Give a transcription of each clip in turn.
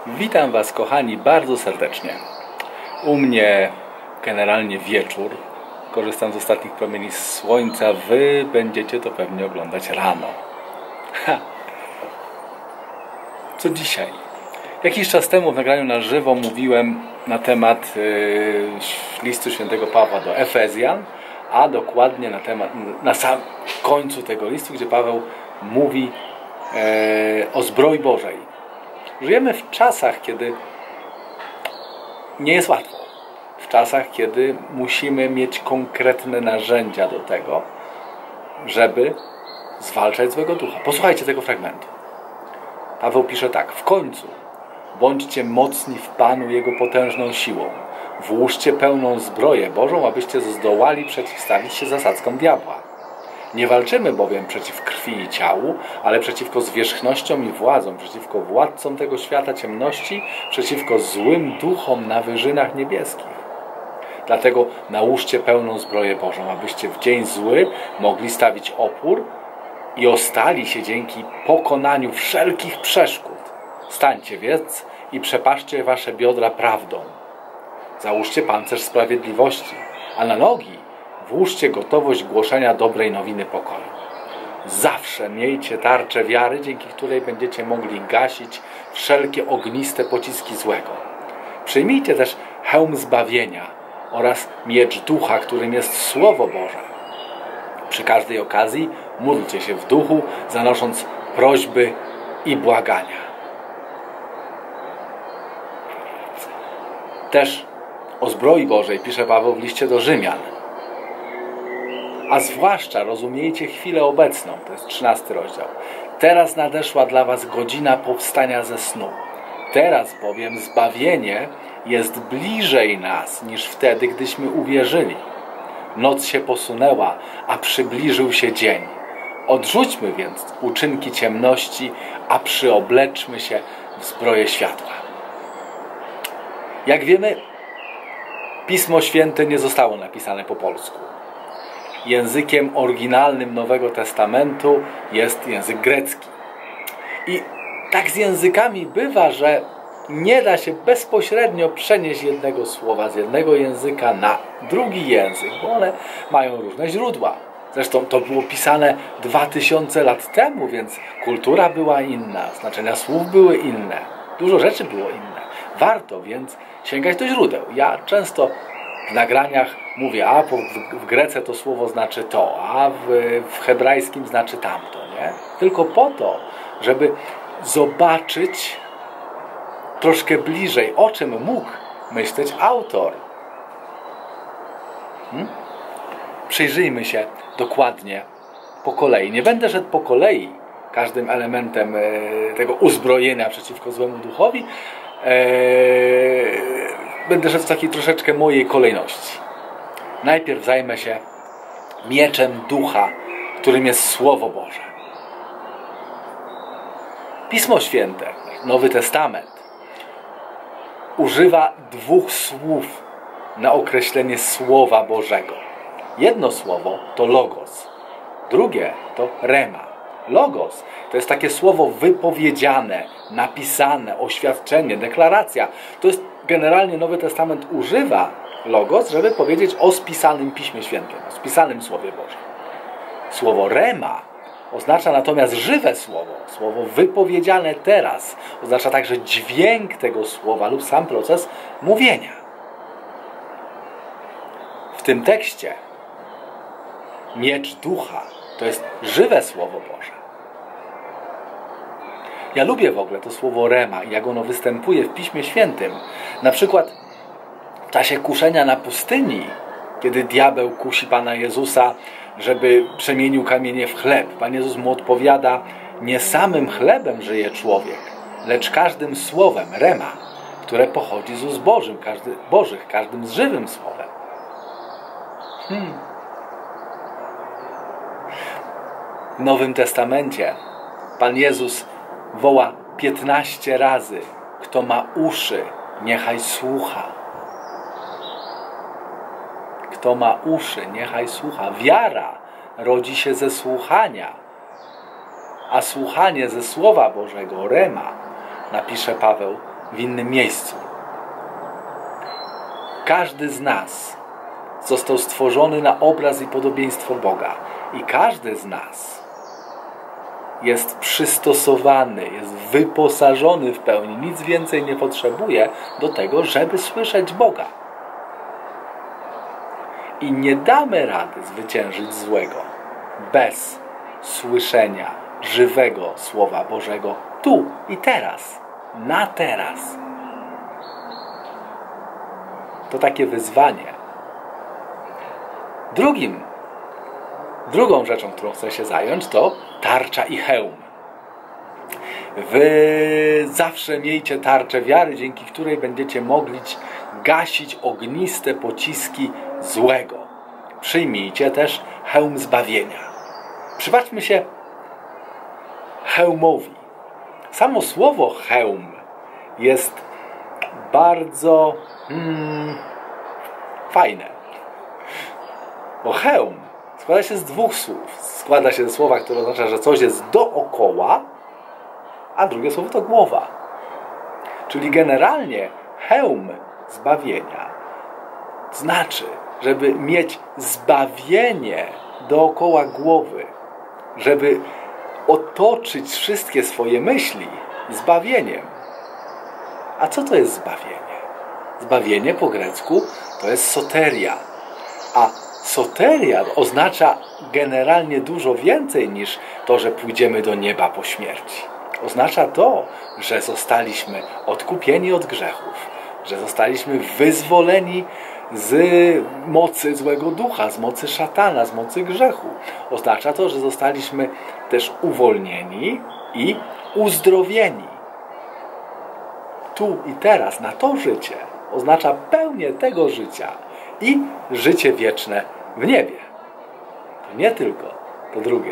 Witam Was, kochani, bardzo serdecznie. U mnie generalnie wieczór. Korzystam z ostatnich promieni słońca. Wy będziecie to pewnie oglądać rano. Co dzisiaj? Jakiś czas temu w nagraniu na żywo mówiłem na temat listu świętego Pawła do Efezjan, a dokładnie na sam końcu tego listu, gdzie Paweł mówi o zbroi Bożej. Żyjemy w czasach, kiedy nie jest łatwo. W czasach, kiedy musimy mieć konkretne narzędzia do tego, żeby zwalczać złego ducha. Posłuchajcie tego fragmentu. Paweł pisze tak: w końcu bądźcie mocni w Panu Jego potężną siłą. Włóżcie pełną zbroję Bożą, abyście zdołali przeciwstawić się zasadzkom diabła. Nie walczymy bowiem przeciw krwi i ciału, ale przeciwko zwierzchnościom i władzom, przeciwko władcom tego świata ciemności, przeciwko złym duchom na wyżynach niebieskich. Dlatego nałóżcie pełną zbroję Bożą, abyście w dzień zły mogli stawić opór i ostali się dzięki pokonaniu wszelkich przeszkód. Stańcie więc i przepaszcie wasze biodra prawdą. Załóżcie pancerz sprawiedliwości, a na nogi włóżcie gotowość głoszenia dobrej nowiny pokoju. Zawsze miejcie tarczę wiary, dzięki której będziecie mogli gasić wszelkie ogniste pociski złego. Przyjmijcie też hełm zbawienia oraz miecz ducha, którym jest Słowo Boże. Przy każdej okazji módlcie się w duchu, zanosząc prośby i błagania. Też o zbroi Bożej pisze Paweł w liście do Rzymian. A zwłaszcza rozumiejcie chwilę obecną, to jest 13 rozdział. Teraz nadeszła dla was godzina powstania ze snu. Teraz bowiem zbawienie jest bliżej nas niż wtedy, gdyśmy uwierzyli. Noc się posunęła, a przybliżył się dzień. Odrzućmy więc uczynki ciemności, a przyobleczmy się w zbroję światła. Jak wiemy, Pismo Święte nie zostało napisane po polsku. Językiem oryginalnym Nowego Testamentu jest język grecki. I tak z językami bywa, że nie da się bezpośrednio przenieść jednego słowa z jednego języka na drugi język, bo one mają różne źródła. Zresztą to było pisane 2000 lat temu, więc kultura była inna, znaczenia słów były inne, dużo rzeczy było inne. Warto więc sięgać do źródeł. Ja często w nagraniach mówię, a w Grece to słowo znaczy to, a w hebrajskim znaczy tamto, nie? Tylko po to, żeby zobaczyć troszkę bliżej, o czym mógł myśleć autor. Przyjrzyjmy się dokładnie po kolei. Nie będę szedł po kolei każdym elementem tego uzbrojenia przeciwko złemu duchowi. Będę szedł w takiej troszeczkę mojej kolejności. Najpierw zajmę się mieczem ducha, którym jest Słowo Boże. Pismo Święte, Nowy Testament, używa dwóch słów na określenie Słowa Bożego. Jedno słowo to logos, drugie to rema. Logos to jest takie słowo wypowiedziane, napisane, oświadczenie, deklaracja. To jest generalnie Nowy Testament używa logos, żeby powiedzieć o spisanym Piśmie Świętym, o spisanym Słowie Bożym. Słowo rema oznacza natomiast żywe słowo, słowo wypowiedziane teraz. Oznacza także dźwięk tego słowa lub sam proces mówienia. W tym tekście miecz ducha to jest żywe Słowo Boże. Ja lubię w ogóle to słowo rema i jak ono występuje w Piśmie Świętym. Na przykład w czasie kuszenia na pustyni, kiedy diabeł kusi Pana Jezusa, żeby przemienił kamienie w chleb. Pan Jezus mu odpowiada: nie samym chlebem żyje człowiek, lecz każdym słowem, rema, które pochodzi z ust Bożych, każdym z żywym słowem. W Nowym Testamencie Pan Jezus woła 15 razy: kto ma uszy, niechaj słucha. Kto ma uszy, niechaj słucha. Wiara rodzi się ze słuchania, a słuchanie ze Słowa Bożego, rema, napisze Paweł, w innym miejscu. Każdy z nas został stworzony na obraz i podobieństwo Boga. I każdy z nas jest przystosowany, jest wyposażony w pełni, nic więcej nie potrzebuje do tego, żeby słyszeć Boga. I nie damy rady zwyciężyć złego bez słyszenia żywego Słowa Bożego tu i teraz, na teraz. To takie wyzwanie. Drugą rzeczą, którą chcę się zająć, to tarcza i hełm. Wy zawsze miejcie tarczę wiary, dzięki której będziecie mogli gasić ogniste pociski złego. Przyjmijcie też hełm zbawienia. Przypatrzmy się hełmowi. Samo słowo hełm jest bardzo fajne. Bo hełm składa się z dwóch słów. Składa się ze słowa, które oznacza, że coś jest dookoła, a drugie słowo to głowa. Czyli generalnie hełm zbawienia znaczy, żeby mieć zbawienie dookoła głowy, żeby otoczyć wszystkie swoje myśli zbawieniem. A co to jest zbawienie? Zbawienie po grecku to jest soteria. A soteria oznacza generalnie dużo więcej niż to, że pójdziemy do nieba po śmierci. Oznacza to, że zostaliśmy odkupieni od grzechów, że zostaliśmy wyzwoleni z mocy złego ducha, z mocy szatana, z mocy grzechu. Oznacza to, że zostaliśmy też uwolnieni i uzdrowieni. Tu i teraz, na to życie, oznacza pełnię tego życia i życie wieczne w niebie. To nie tylko, to drugie.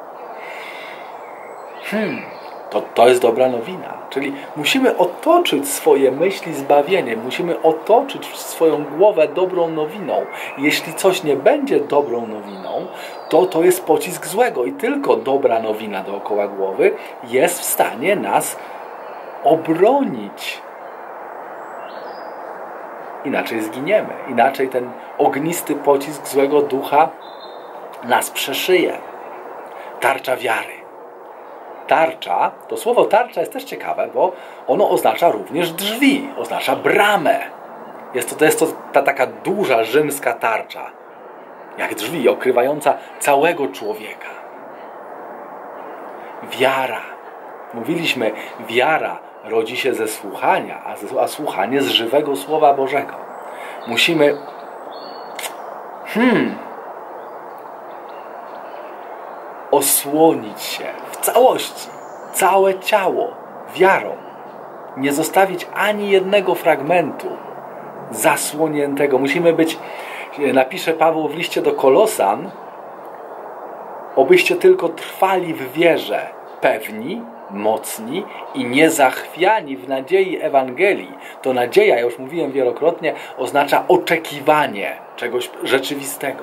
To jest dobra nowina. Czyli musimy otoczyć swoje myśli zbawieniem. Musimy otoczyć swoją głowę dobrą nowiną. Jeśli coś nie będzie dobrą nowiną, to jest pocisk złego. I tylko dobra nowina dookoła głowy jest w stanie nas obronić. Inaczej zginiemy. Inaczej ten ognisty pocisk złego ducha nas przeszyje. Tarcza wiary. Tarcza, to słowo tarcza jest też ciekawe, bo ono oznacza również drzwi, oznacza bramę. To jest ta taka duża rzymska tarcza, jak drzwi, okrywająca całego człowieka. Wiara. Mówiliśmy, wiara rodzi się ze słuchania, a słuchanie z żywego Słowa Bożego. Musimy osłonić się w całości, całe ciało wiarą. Nie zostawić ani jednego fragmentu zasłoniętego. Musimy być, napisze Paweł w liście do Kolosan, obyście tylko trwali w wierze, pewni, mocni i niezachwiani w nadziei Ewangelii. To nadzieja, ja już mówiłem wielokrotnie, oznacza oczekiwanie czegoś rzeczywistego.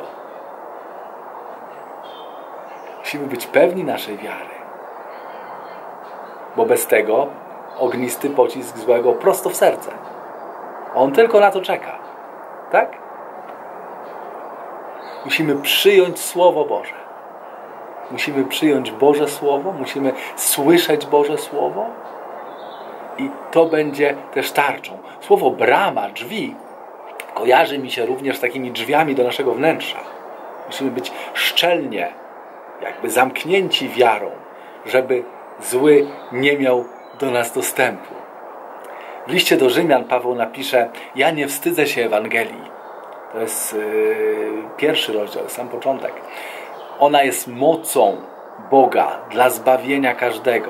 Musimy być pewni naszej wiary. Bo bez tego ognisty pocisk złego prosto w serce. On tylko na to czeka. Tak? Musimy przyjąć Słowo Boże. Musimy przyjąć Boże Słowo. Musimy słyszeć Boże Słowo. I to będzie też tarczą. Słowo brama, drzwi kojarzy mi się również z takimi drzwiami do naszego wnętrza. Musimy być szczelnie jakby zamknięci wiarą, żeby zły nie miał do nas dostępu. W liście do Rzymian Paweł napisze: ja nie wstydzę się Ewangelii. To jest pierwszy rozdział, sam początek. Ona jest mocą Boga dla zbawienia każdego.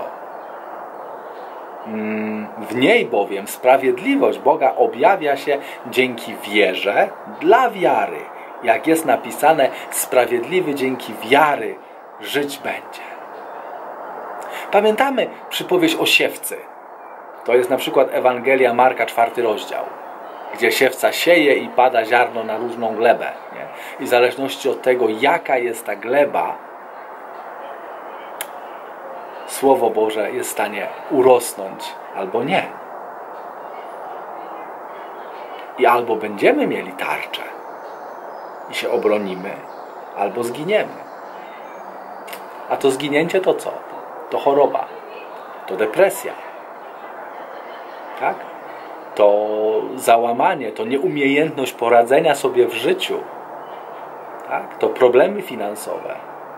W niej bowiem sprawiedliwość Boga objawia się dzięki wierze dla wiary. Jak jest napisane, sprawiedliwy dzięki wiary żyć będzie. Pamiętamy przypowieść o siewcy. To jest na przykład Ewangelia Marka, 4 rozdział, gdzie siewca sieje i pada ziarno na różną glebę. Nie? I w zależności od tego, jaka jest ta gleba, Słowo Boże jest w stanie urosnąć albo nie. I albo będziemy mieli tarczę i się obronimy, albo zginiemy. A to zginięcie to co? To choroba, to depresja, tak? To załamanie, to nieumiejętność poradzenia sobie w życiu, tak? To problemy finansowe,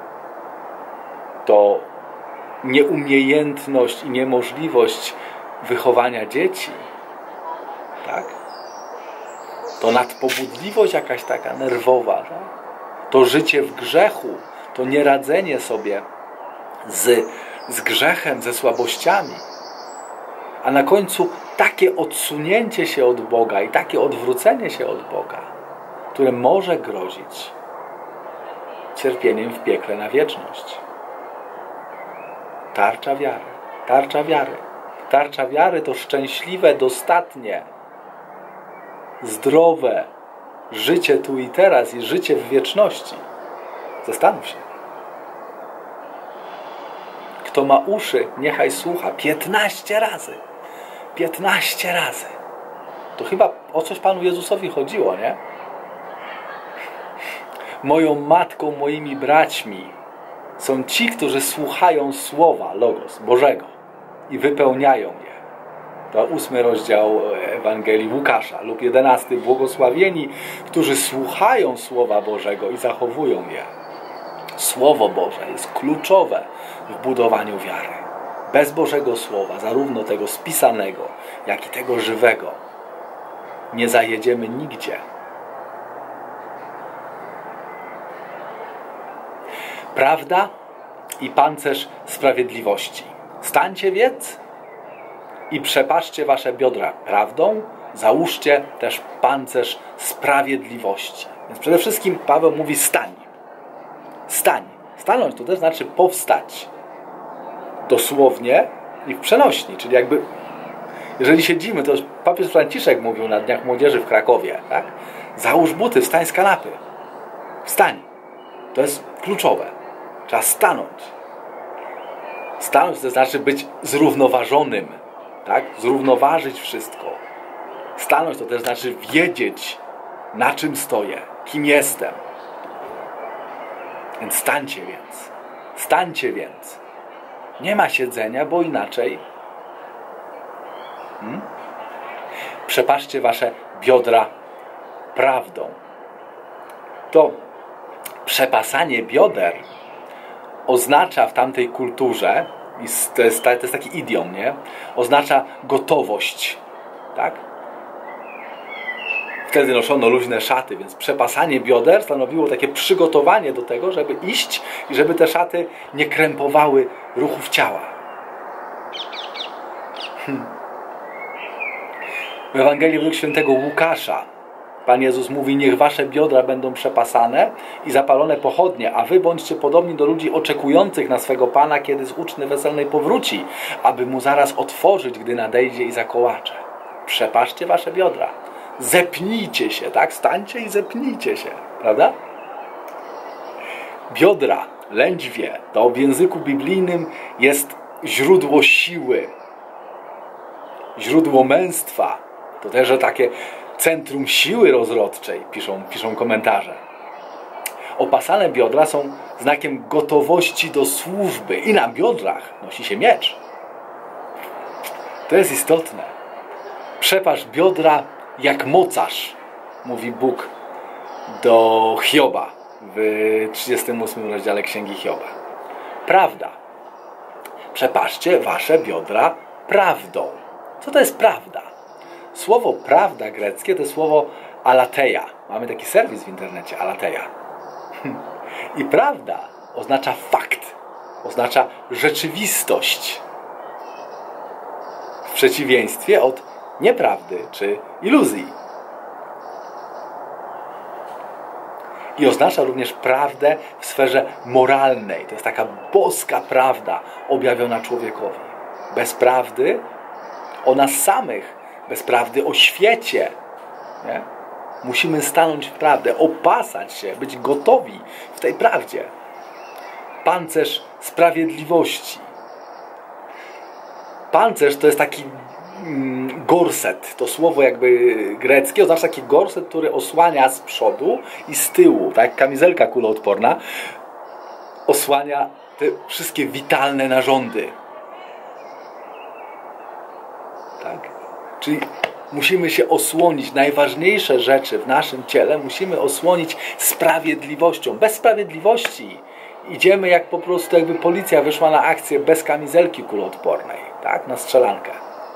to nieumiejętność i niemożliwość wychowania dzieci, tak? To nadpobudliwość jakaś taka nerwowa, tak? To życie w grzechu, to nieradzenie sobie z grzechem, ze słabościami. A na końcu takie odsunięcie się od Boga i takie odwrócenie się od Boga, które może grozić cierpieniem w piekle na wieczność. Tarcza wiary. Tarcza wiary. Tarcza wiary to szczęśliwe, dostatnie, zdrowe życie tu i teraz i życie w wieczności. Zastanów się. Kto ma uszy, niechaj słucha. 15 razy. 15 razy. To chyba o coś Panu Jezusowi chodziło, nie? Moją matką, moimi braćmi są ci, którzy słuchają słowa Logos Bożego i wypełniają je. To 8 rozdział Ewangelii Łukasza lub 11. Błogosławieni, którzy słuchają Słowa Bożego i zachowują je. Słowo Boże jest kluczowe w budowaniu wiary. Bez Bożego Słowa, zarówno tego spisanego, jak i tego żywego, nie zajedziemy nigdzie. Prawda i pancerz sprawiedliwości. Stańcie więc i przepaszcie wasze biodra prawdą, załóżcie też pancerz sprawiedliwości. Więc przede wszystkim Paweł mówi stań. Stań. Stanąć to też znaczy powstać. Dosłownie i w przenośni, czyli jakby jeżeli siedzimy, to już papież Franciszek mówił na Dniach Młodzieży w Krakowie, tak? Załóż buty, wstań z kanapy. Wstań. To jest kluczowe. Trzeba stanąć. Stanąć to znaczy być zrównoważonym, tak? Zrównoważyć wszystko. Stanąć to też znaczy wiedzieć, na czym stoję, kim jestem. Więc stańcie więc. Stańcie więc. Nie ma siedzenia, bo inaczej przepaszcie wasze biodra prawdą. To przepasanie bioder oznacza w tamtej kulturze, i to jest taki idiom, nie? Oznacza gotowość, tak? Wtedy noszono luźne szaty, więc przepasanie bioder stanowiło takie przygotowanie do tego, żeby iść i żeby te szaty nie krępowały ruchów ciała. W Ewangelii według świętego Łukasza Pan Jezus mówi: niech wasze biodra będą przepasane i zapalone pochodnie, a wy bądźcie podobni do ludzi oczekujących na swego Pana, kiedy z uczty weselnej powróci, aby mu zaraz otworzyć, gdy nadejdzie i zakołacze. Przepaszcie wasze biodra. Zepnijcie się, tak? Stańcie i zepnijcie się, prawda? Biodra, lędźwie, to w języku biblijnym jest źródło siły, źródło męstwa. To też takie centrum siły rozrodczej, piszą komentarze. Opasane biodra są znakiem gotowości do służby i na biodrach nosi się miecz. To jest istotne. Przepasz biodra jak mocarz, mówi Bóg do Hioba w 38 rozdziale Księgi Hioba. Prawda. Przepaszcie wasze biodra prawdą. Co to jest prawda? Słowo prawda greckie to słowo alateia. Mamy taki serwis w internecie, alateia. I prawda oznacza fakt, oznacza rzeczywistość. W przeciwieństwie od nieprawdy czy iluzji. I oznacza również prawdę w sferze moralnej. To jest taka boska prawda objawiona człowiekowi. Bez prawdy o nas samych, bez prawdy o świecie. Nie? Musimy stanąć w prawdę, opasać się, być gotowi w tej prawdzie. Pancerz sprawiedliwości. Pancerz to jest taki gorset. To słowo jakby greckie oznacza taki gorset, który osłania z przodu i z tyłu, tak? Kamizelka kuloodporna osłania te wszystkie witalne narządy. Tak? Czyli musimy się osłonić. Najważniejsze rzeczy w naszym ciele musimy osłonić sprawiedliwością. Bez sprawiedliwości idziemy jak po prostu jakby policja wyszła na akcję bez kamizelki kuloodpornej, tak? Na strzelankę.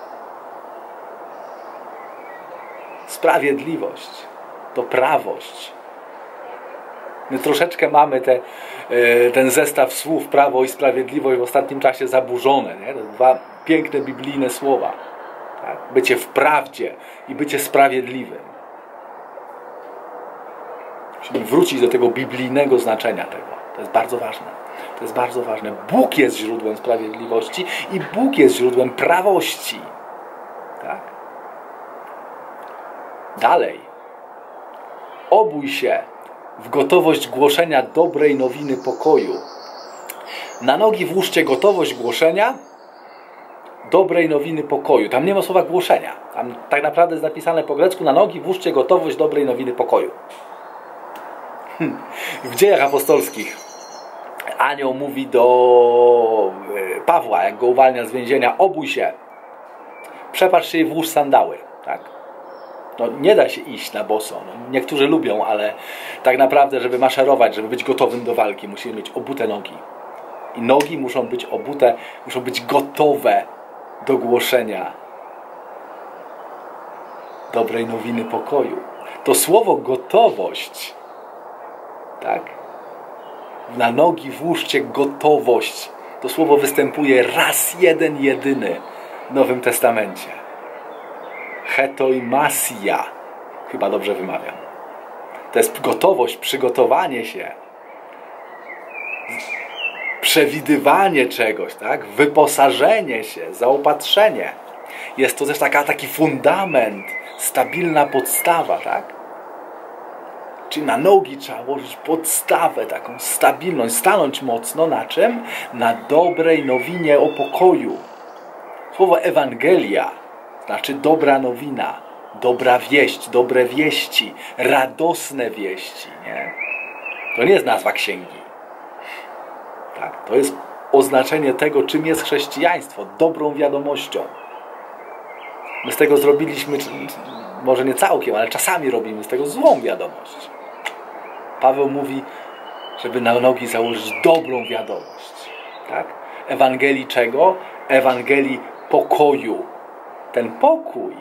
Sprawiedliwość to prawość. My troszeczkę mamy ten zestaw słów prawo i sprawiedliwość w ostatnim czasie zaburzone. Nie? To dwa piękne biblijne słowa. Tak? Bycie w prawdzie i bycie sprawiedliwym. Musimy wrócić do tego biblijnego znaczenia tego. To jest bardzo ważne. To jest bardzo ważne. Bóg jest źródłem sprawiedliwości i Bóg jest źródłem prawości. Tak? Dalej. Obój się w gotowość głoszenia dobrej nowiny pokoju. Na nogi włóżcie gotowość głoszenia dobrej nowiny pokoju. Tam nie ma słowa głoszenia. Tam tak naprawdę jest napisane po grecku: na nogi włóżcie gotowość dobrej nowiny pokoju. W Dziejach Apostolskich anioł mówi do Pawła, jak go uwalnia z więzienia: obój się, przepatrz się i włóż sandały. Tak? No, nie da się iść na boso. No, niektórzy lubią, ale tak naprawdę, żeby maszerować, żeby być gotowym do walki, musimy mieć obute nogi. I nogi muszą być obute, muszą być gotowe do głoszenia dobrej nowiny pokoju. To słowo gotowość, tak? Na nogi włóżcie gotowość. To słowo występuje raz jeden, jedyny w Nowym Testamencie. Hetoimasia. Chyba dobrze wymawiam. To jest gotowość, przygotowanie się. Przewidywanie czegoś, tak? Wyposażenie się, zaopatrzenie. Jest to też taki fundament, stabilna podstawa, tak? Czyli na nogi trzeba włożyć podstawę, taką stabilność, stanąć mocno na czym? Na dobrej nowinie o pokoju. Słowo Ewangelia znaczy dobra nowina, dobra wieść, dobre wieści, radosne wieści, nie? To nie jest nazwa księgi. Tak? To jest oznaczenie tego, czym jest chrześcijaństwo, dobrą wiadomością. My z tego zrobiliśmy, może nie całkiem, ale czasami robimy z tego złą wiadomość. Paweł mówi, żeby na nogi założyć dobrą wiadomość. Tak? Ewangelii czego? Ewangelii pokoju. Ten pokój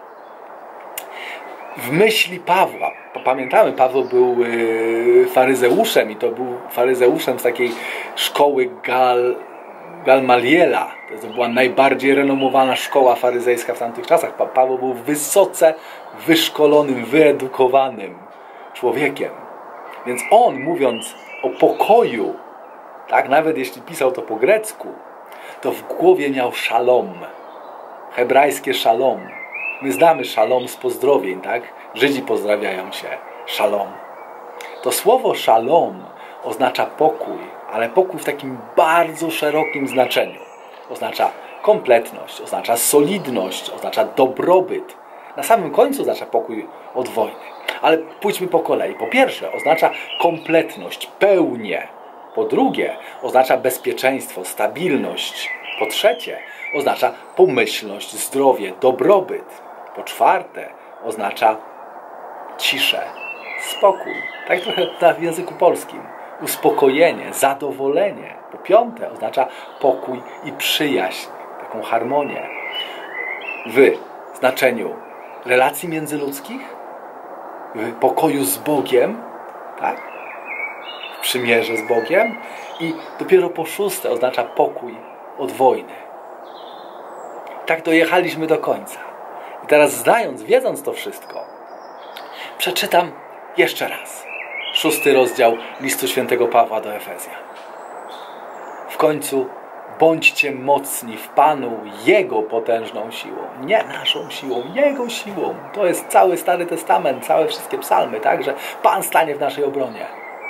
w myśli Pawła. Pamiętamy, Paweł był faryzeuszem i to był faryzeuszem z takiej szkoły Gamaliela. To była najbardziej renomowana szkoła faryzejska w tamtych czasach. Paweł był wysoce wyszkolonym, wyedukowanym człowiekiem. Więc on, mówiąc o pokoju, tak, nawet jeśli pisał to po grecku, to w głowie miał szalom. Hebrajskie szalom. My znamy szalom z pozdrowień, tak? Żydzi pozdrawiają się. Szalom. To słowo szalom oznacza pokój, ale pokój w takim bardzo szerokim znaczeniu. Oznacza kompletność, oznacza solidność, oznacza dobrobyt. Na samym końcu oznacza pokój od wojny. Ale pójdźmy po kolei. Po pierwsze, oznacza kompletność, pełnię. Po drugie, oznacza bezpieczeństwo, stabilność. Po trzecie, oznacza pomyślność, zdrowie, dobrobyt. Po czwarte, oznacza ciszę, spokój. Tak trochę w języku polskim. Uspokojenie, zadowolenie. Po piąte, oznacza pokój i przyjaźń, taką harmonię. W znaczeniu relacji międzyludzkich, w pokoju z Bogiem, tak? W przymierze z Bogiem i dopiero po szóste oznacza pokój od wojny. Tak dojechaliśmy do końca. I teraz wiedząc to wszystko, przeczytam jeszcze raz 6 rozdział listu świętego Pawła do Efezjan. W końcu bądźcie mocni w Panu Jego potężną siłą. Nie naszą siłą, Jego siłą. To jest cały Stary Testament, całe wszystkie psalmy, tak? Że Pan stanie w naszej obronie.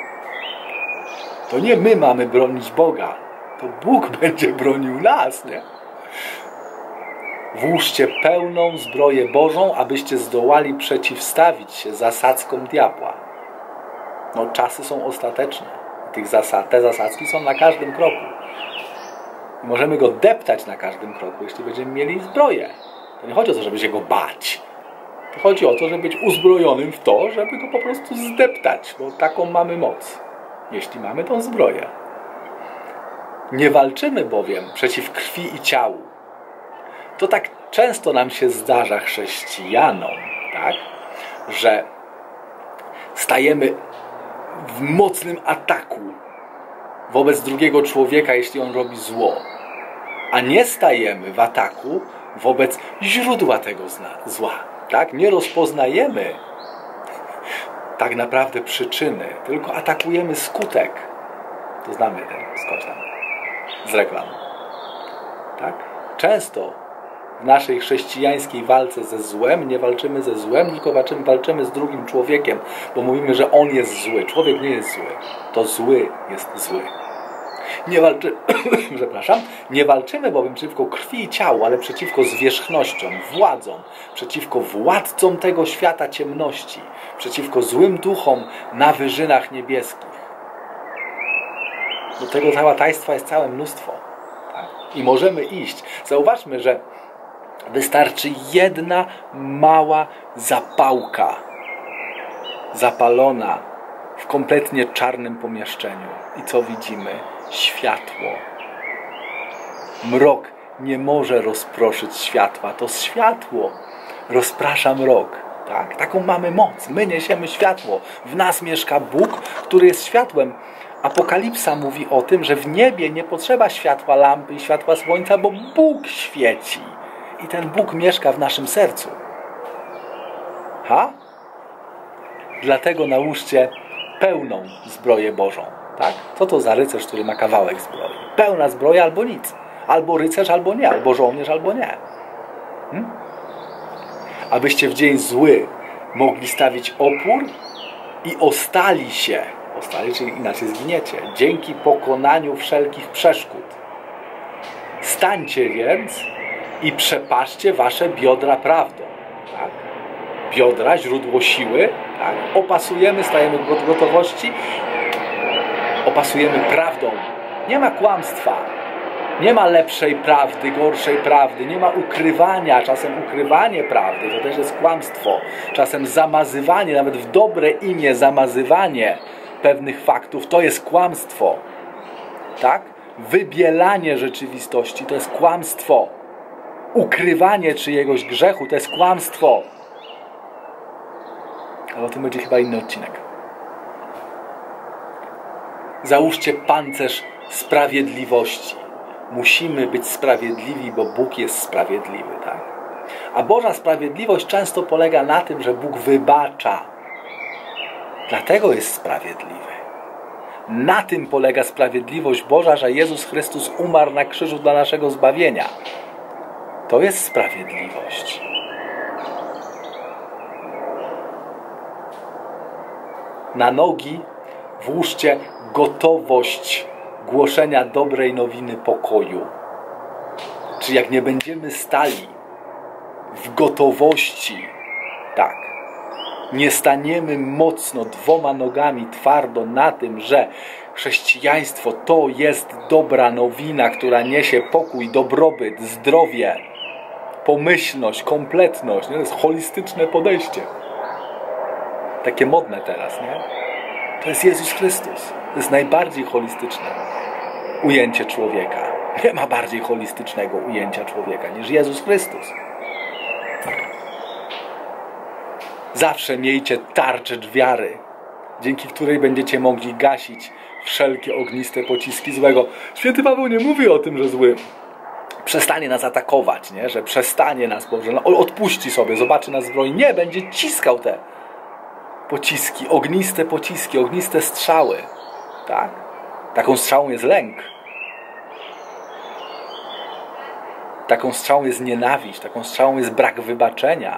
To nie my mamy bronić Boga, to Bóg będzie bronił nas, nie? Włóżcie pełną zbroję Bożą, abyście zdołali przeciwstawić się zasadzkom diabła. No, czasy są ostateczne. Te zasadzki są na każdym kroku. I możemy go deptać na każdym kroku, jeśli będziemy mieli zbroję. To nie chodzi o to, żeby się go bać. To chodzi o to, żeby być uzbrojonym w to, żeby go po prostu zdeptać, bo taką mamy moc, jeśli mamy tą zbroję. Nie walczymy bowiem przeciw krwi i ciału. To tak często nam się zdarza chrześcijanom, tak? Że stajemy w mocnym ataku wobec drugiego człowieka, jeśli on robi zło, a nie stajemy w ataku wobec źródła tego zła. Tak? Nie rozpoznajemy tak naprawdę przyczyny, tylko atakujemy skutek. To znamy ten skądś tam z reklam. Tak? Często w naszej chrześcijańskiej walce ze złem nie walczymy ze złem, tylko walczymy z drugim człowiekiem, bo mówimy, że on jest zły. Człowiek nie jest zły. To zły jest zły. Nie walczymy bowiem przeciwko krwi i ciału, ale przeciwko zwierzchnościom, władzom, przeciwko władcom tego świata ciemności, przeciwko złym duchom na wyżynach niebieskich. Do tego hałatajstwa jest całe mnóstwo. Tak? I możemy iść. Zauważmy, że wystarczy jedna mała zapałka zapalona w kompletnie czarnym pomieszczeniu. I co widzimy? Światło. Mrok nie może rozproszyć światła. To światło rozprasza mrok. Tak? Taką mamy moc. My niesiemy światło. W nas mieszka Bóg, który jest światłem. Apokalipsa mówi o tym, że w niebie nie potrzeba światła lampy i światła słońca, bo Bóg świeci. I ten Bóg mieszka w naszym sercu. Dlatego nałóżcie pełną zbroję Bożą. Tak? Co to za rycerz, który ma kawałek zbroi? Pełna zbroja albo nic. Albo rycerz, albo nie. Albo żołnierz, albo nie. Abyście w dzień zły mogli stawić opór i ostali się. Ostali, czyli inaczej zginiecie. Dzięki pokonaniu wszelkich przeszkód. Stańcie więc i przepaszcie wasze biodra prawdą. Tak? Biodra, źródło siły. Tak? Opasujemy, stajemy w gotowości. Opasujemy prawdą. Nie ma kłamstwa. Nie ma lepszej prawdy, gorszej prawdy. Nie ma ukrywania. Czasem ukrywanie prawdy to też jest kłamstwo. Czasem zamazywanie, nawet w dobre imię zamazywanie pewnych faktów to jest kłamstwo. Tak? Wybielanie rzeczywistości to jest kłamstwo. Ukrywanie czyjegoś grzechu to jest kłamstwo. Ale o tym będzie chyba inny odcinek. Załóżcie pancerz sprawiedliwości. Musimy być sprawiedliwi, bo Bóg jest sprawiedliwy. Tak? A Boża sprawiedliwość często polega na tym, że Bóg wybacza. Dlatego jest sprawiedliwy. Na tym polega sprawiedliwość Boża, że Jezus Chrystus umarł na krzyżu dla naszego zbawienia. To jest sprawiedliwość. Na nogi włóżcie gotowość głoszenia dobrej nowiny pokoju. Czyli jak nie będziemy stali w gotowości, tak, nie staniemy mocno dwoma nogami twardo na tym, że chrześcijaństwo to jest dobra nowina, która niesie pokój, dobrobyt, zdrowie, pomyślność, kompletność. To jest holistyczne podejście. Takie modne teraz, nie? To jest Jezus Chrystus. To jest najbardziej holistyczne ujęcie człowieka. Nie ma bardziej holistycznego ujęcia człowieka niż Jezus Chrystus. Zawsze miejcie tarczę wiary, dzięki której będziecie mogli gasić wszelkie ogniste pociski złego. Święty Paweł nie mówi o tym, że zły przestanie nas atakować, nie? Że przestanie nas, że odpuści sobie, zobaczy nas zbroi. Nie, będzie ciskał te pociski, ogniste strzały. Tak? Taką strzałą jest lęk. Taką strzałą jest nienawiść. Taką strzałą jest brak wybaczenia.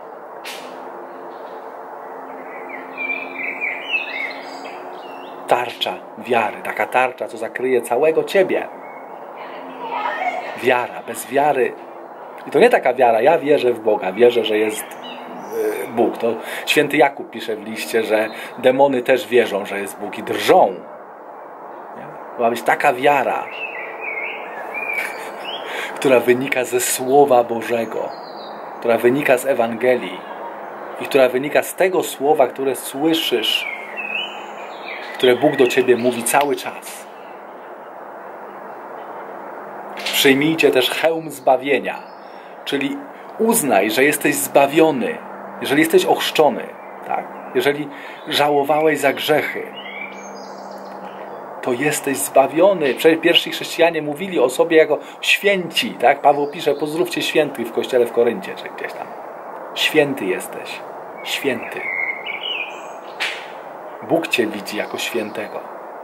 Tarcza wiary. Taka tarcza, co zakryje całego ciebie. Wiara. Bez wiary I to nie taka wiara, ja wierzę w Boga, wierzę, że jest Bóg. To święty Jakub pisze w liście, że demony też wierzą, że jest Bóg i drżą. Ma być taka wiara, która wynika ze Słowa Bożego, która wynika z Ewangelii i która wynika z tego Słowa, które słyszysz, które Bóg do ciebie mówi cały czas. Przyjmijcie też hełm zbawienia, czyli uznaj, że jesteś zbawiony, jeżeli jesteś ochrzczony, tak? Jeżeli żałowałeś za grzechy, to jesteś zbawiony. Przecież pierwsi chrześcijanie mówili o sobie jako święci, tak? Paweł pisze, pozdrówcie świętych w kościele w Koryncie, czy gdzieś tam. Święty jesteś. Święty. Bóg cię widzi jako świętego.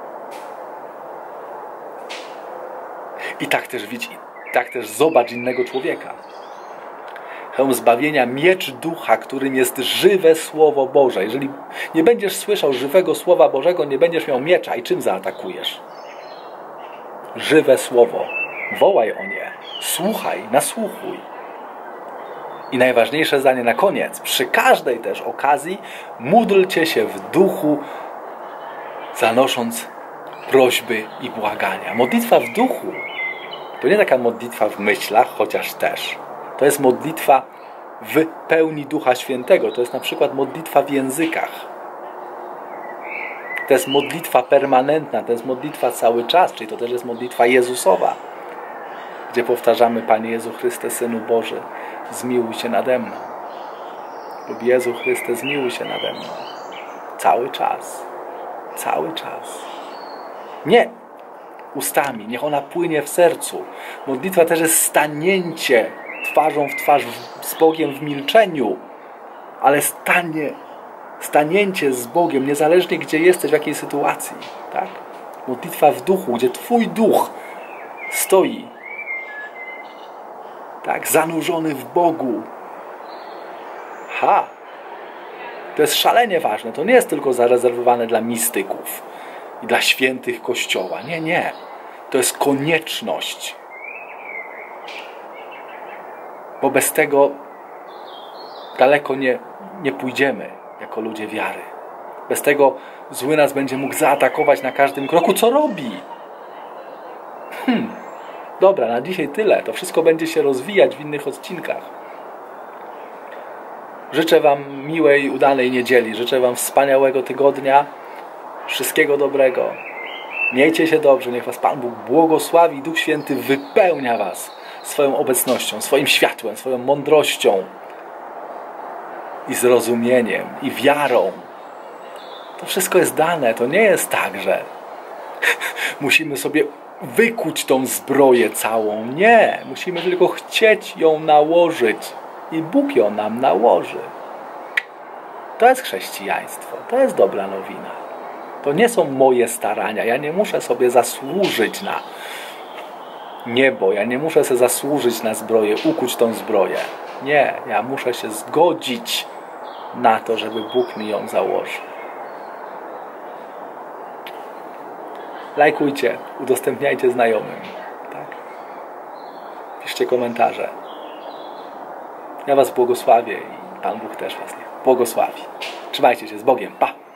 I tak też widzi, tak też zobacz innego człowieka. Hełm zbawienia, miecz ducha, którym jest żywe Słowo Boże. Jeżeli nie będziesz słyszał żywego Słowa Bożego, nie będziesz miał miecza. I czym zaatakujesz? Żywe Słowo. Wołaj o nie. Słuchaj, nasłuchuj. I najważniejsze zdanie na koniec. Przy każdej też okazji módlcie się w duchu, zanosząc prośby i błagania. Modlitwa w duchu to nie taka modlitwa w myślach, chociaż też. To jest modlitwa w pełni Ducha Świętego. To jest na przykład modlitwa w językach. To jest modlitwa permanentna, to jest modlitwa cały czas, czyli to też jest modlitwa Jezusowa, gdzie powtarzamy: Panie Jezu Chryste, Synu Boży, zmiłuj się nade mną. Lub Jezu Chryste, zmiłuj się nade mną. Cały czas. Cały czas. Nie ustami, niech ona płynie w sercu. Modlitwa też jest stanięcie twarzą w twarz z Bogiem w milczeniu, ale stanięcie z Bogiem, niezależnie gdzie jesteś, w jakiej sytuacji. Tak? Modlitwa w duchu, gdzie Twój duch stoi, tak, zanurzony w Bogu. To jest szalenie ważne. To nie jest tylko zarezerwowane dla mistyków i dla świętych Kościoła. Nie, nie. To jest konieczność. Bo bez tego daleko nie pójdziemy jako ludzie wiary. Bez tego zły nas będzie mógł zaatakować na każdym kroku. Co robi? Dobra, na dzisiaj tyle. To wszystko będzie się rozwijać w innych odcinkach. Życzę Wam miłej, udanej niedzieli. Życzę Wam wspaniałego tygodnia. Wszystkiego dobrego. Miejcie się dobrze. Niech Was Pan Bóg błogosławi. Duch Święty wypełnia Was swoją obecnością, swoim światłem, swoją mądrością i zrozumieniem, i wiarą. To wszystko jest dane. To nie jest tak, że musimy sobie wykuć tą zbroję całą. Nie. Musimy tylko chcieć ją nałożyć. I Bóg ją nam nałoży. To jest chrześcijaństwo. To jest dobra nowina. To nie są moje starania. Ja nie muszę sobie zasłużyć na niebo. Ja nie muszę sobie zasłużyć na zbroję, ukuć tą zbroję. Nie. Ja muszę się zgodzić na to, żeby Bóg mi ją założył. Lajkujcie, udostępniajcie znajomym. Tak? Piszcie komentarze. Ja Was błogosławię i Pan Bóg też Was błogosławi. Trzymajcie się, z Bogiem. Pa!